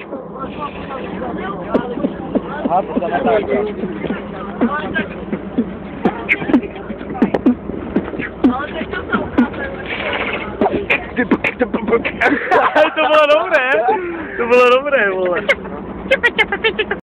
Aha, to ta latarka. To bylo dobré, vole.